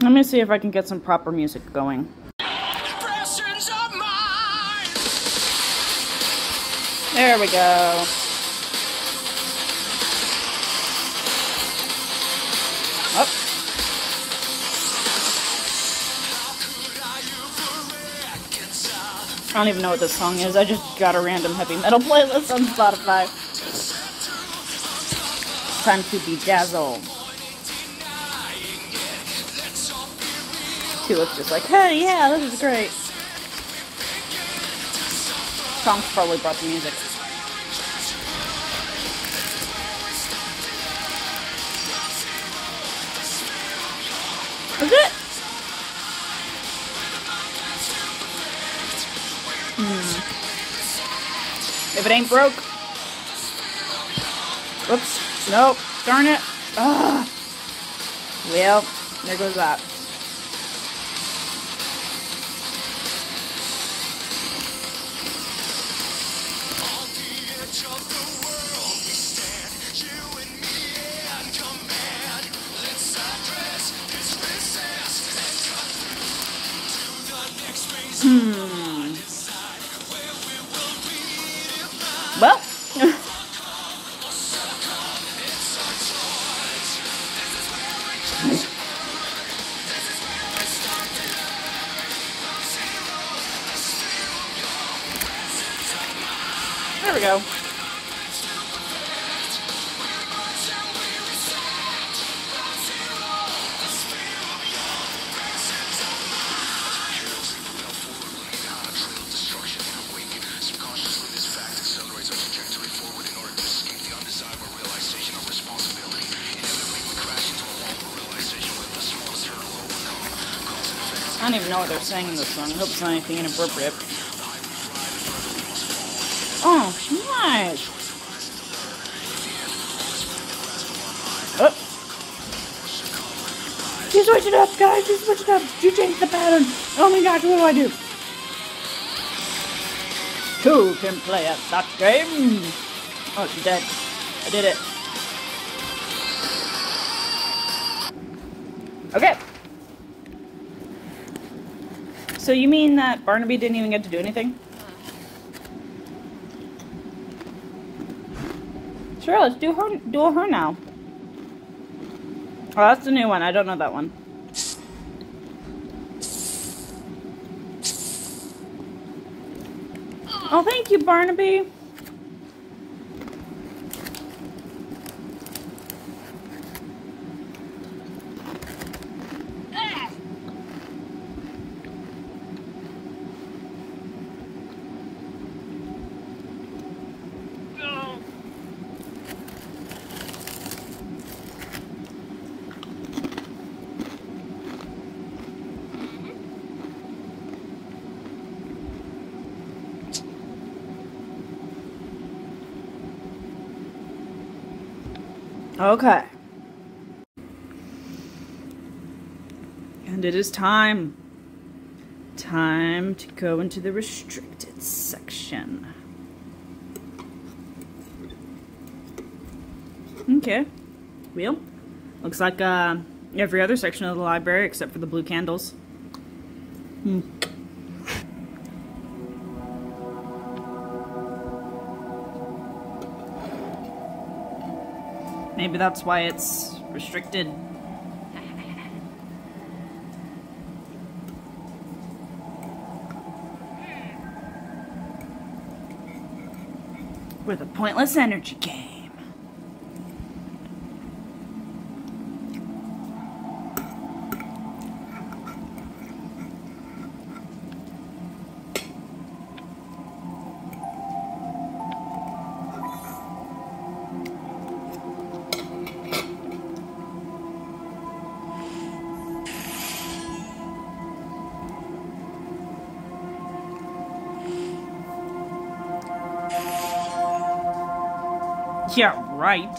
Let me see if I can get some proper music going. There we go. Oh. I don't even know what this song is. I just got a random heavy metal playlist on Spotify. Time to bedazzle. She looks just like, hey, yeah, this is great. Song's probably brought the music. Is it? If it ain't broke. Whoops. Nope. Darn it. Ugh. Well, there goes that. Well. There we go. I don't even know what they're saying in this song. I hope it's not anything inappropriate. Oh, nice. Oh. You switch it up, guys. You switch it up. You changed the pattern. Oh my gosh, what do? Who can play at that game? Oh, she's dead. I did it. Okay. So you mean that Barnaby didn't even get to do anything? Sure, let's do her now. Oh, that's the new one. I don't know that one. Oh, thank you, Barnaby. Okay. And it is time. Time to go into the restricted section. Okay. Well, looks like every other section of the library except for the blue candles. Maybe that's why it's restricted. With a pointless energy game. Yeah, right.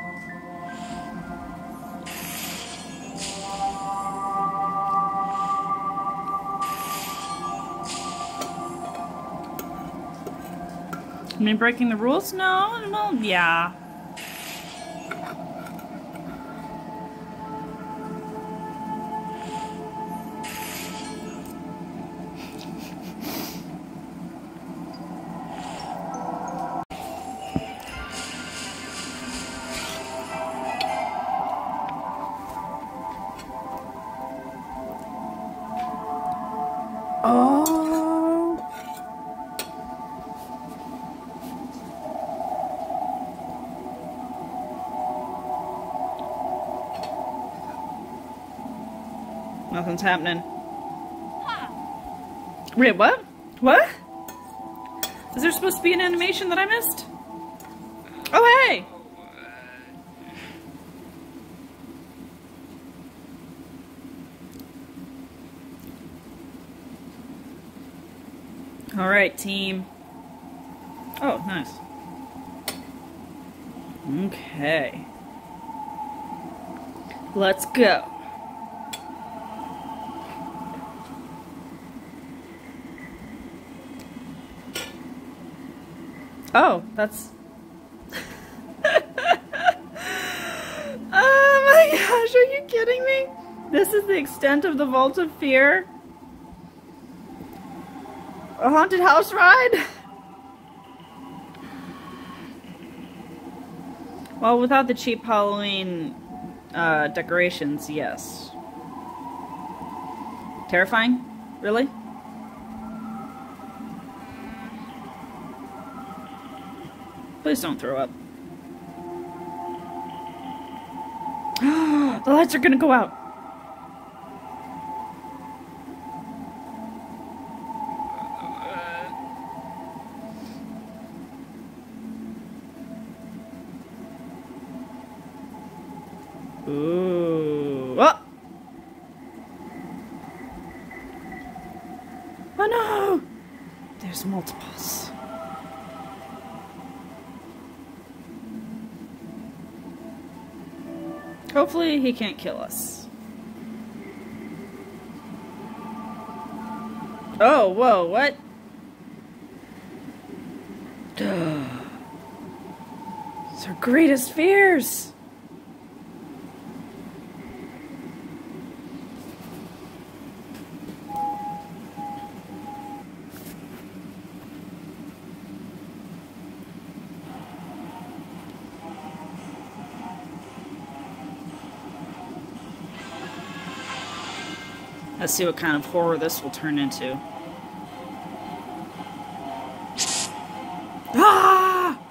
I mean, breaking the rules? No, yeah. Nothing's happening. Wait, what? What? Is there supposed to be an animation that I missed? Oh, hey! Alright, team. Oh, nice. Okay. Let's go. Oh, that's... Oh my gosh, are you kidding me? This is the extent of the Vault of Fear? A haunted house ride? Well, without the cheap Halloween decorations, yes. Terrifying? Really? Please don't throw up. The lights are gonna go out. Ooh. Oh! Oh no! There's multiples. Hopefully he can't kill us. Oh, whoa, what? Duh. It's our greatest fears. Let's see what kind of horror this will turn into. Ah!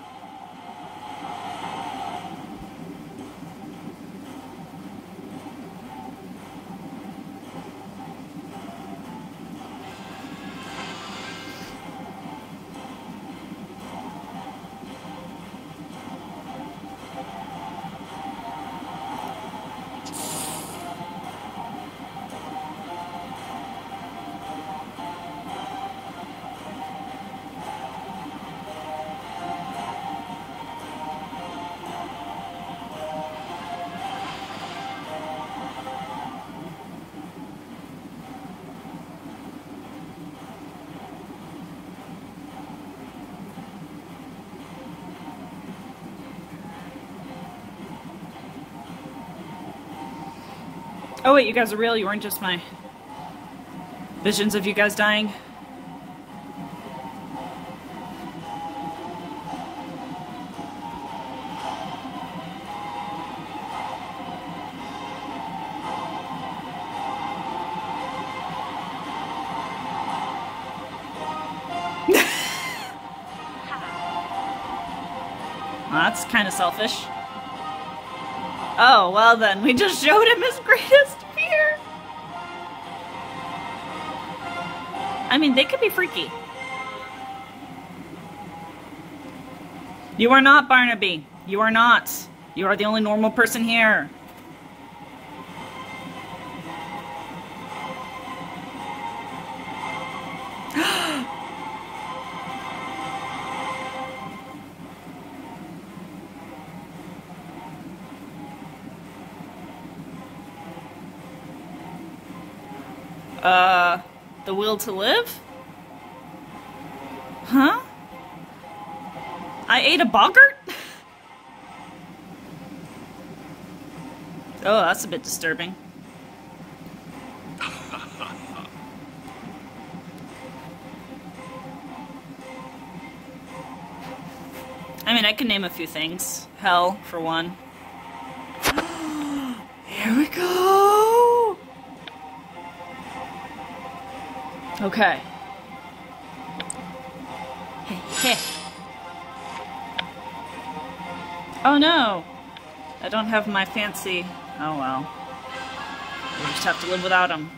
Oh wait, you guys are real? You weren't just my visions of you guys dying? Well, that's kind of selfish. Oh, well then, we just showed him his greatest fear! I mean, they could be freaky. You are not, Barnaby. You are not. You are the only normal person here. The will to live? Huh? I ate a boggart? Oh, that's a bit disturbing. I mean, I can name a few things. Hell, for one. Here we go! Okay. Hey. Oh no! I don't have my fancy... Oh well. just have to live without him.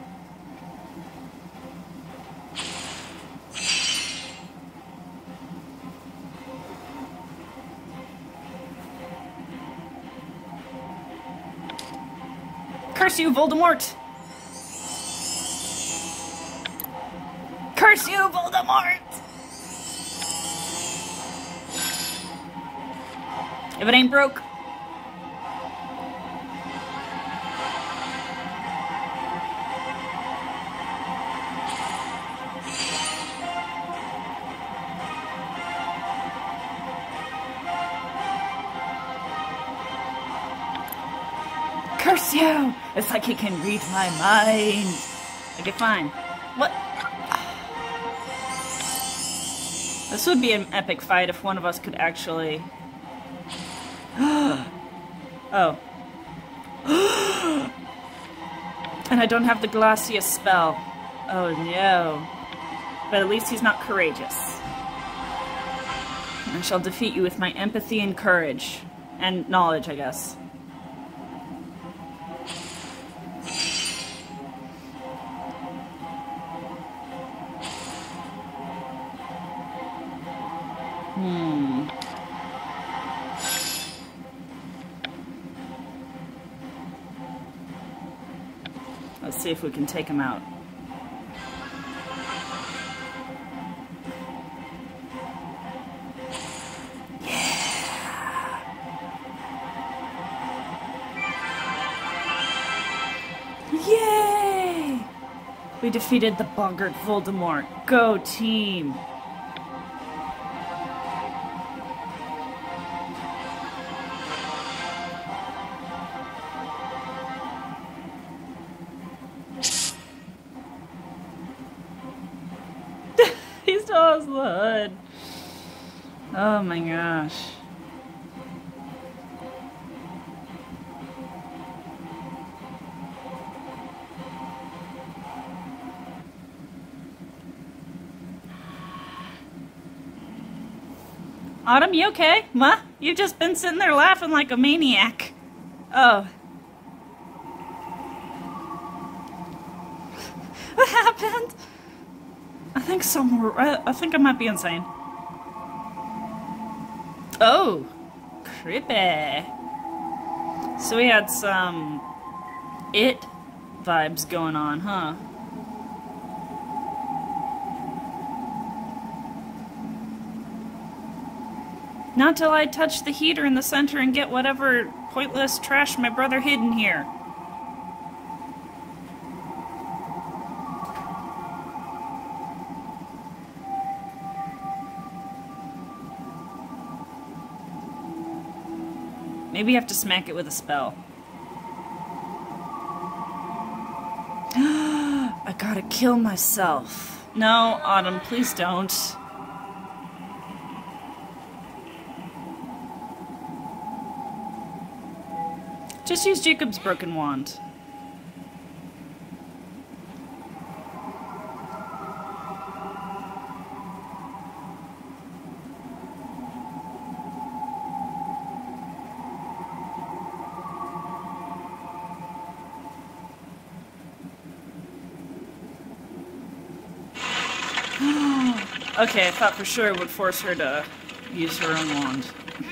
Curse you, Voldemort! Curse you, Voldemort! If it ain't broke. Curse you! It's like he can read my mind. Okay, fine. What? This would be an epic fight if one of us could actually... Oh. And I don't have the Glacius spell. Oh no. But at least he's not courageous. I shall defeat you with my empathy and courage. And knowledge, I guess. Let's see if we can take him out. Yay! We defeated the boggart Voldemort. Go team! He still has the hood. Oh my gosh. Autumn, you okay? What? You've just been sitting there laughing like a maniac. Oh. What happened? I think I might be insane. Oh, creepy. So we had some It vibes going on, huh? Not till I touch the heater in the center and get whatever pointless trash my brother hid in here. Maybe you have to smack it with a spell. I gotta kill myself. No, Autumn, please don't. Just use Jacob's broken wand. Okay, I thought for sure it would force her to use her own wand.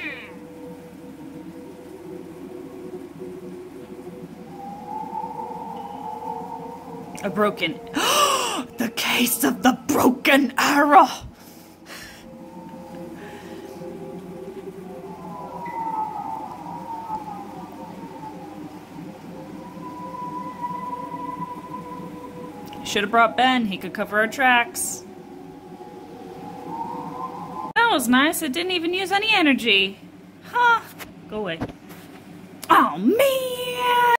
A broken... The case of the broken arrow! Should have brought Ben, he could cover our tracks. That was nice, it didn't even use any energy. Huh. Go away. Oh, man!